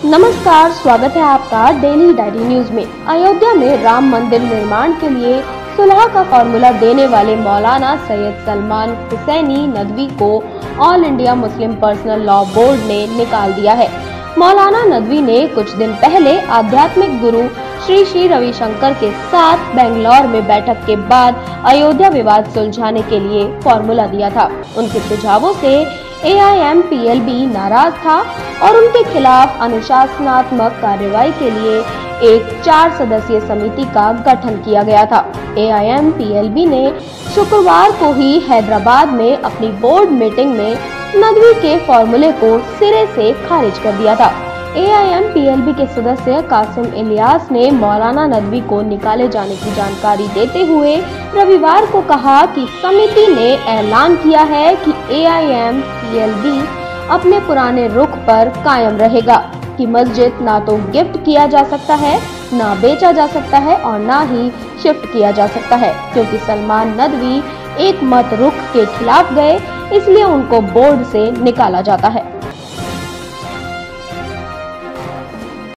नमस्कार, स्वागत है आपका डेली डायरी न्यूज में। अयोध्या में राम मंदिर निर्माण के लिए सुलह का फॉर्मूला देने वाले मौलाना सैयद सलमान हुसैनी नदवी को All India Muslim Personal Law Board ने निकाल दिया है। मौलाना नदवी ने कुछ दिन पहले आध्यात्मिक गुरु श्री श्री रवि शंकर के साथ बेंगलौर में बैठक के बाद अयोध्या विवाद सुलझाने के लिए फॉर्मूला दिया था। उनके सुझावों से AIMPLB नाराज था और उनके खिलाफ अनुशासनात्मक कार्रवाई के लिए एक 4 सदस्यीय समिति का गठन किया गया था। AIMPLB ने शुक्रवार को ही हैदराबाद में अपनी बोर्ड मीटिंग में नदवी के फॉर्मूले को सिरे से खारिज कर दिया था। AIMPLB के सदस्य कासिम इलियास ने मौलाना नदवी को निकाले जाने की जानकारी देते हुए रविवार को कहा कि समिति ने ऐलान किया है कि AIMPLB अपने पुराने रुख पर कायम रहेगा कि मस्जिद ना तो गिफ्ट किया जा सकता है, ना बेचा जा सकता है और ना ही शिफ्ट किया जा सकता है, क्योंकि सलमान नदवी एक मत रुख के खिलाफ गए, इसलिए उनको बोर्ड से निकाला जाता है।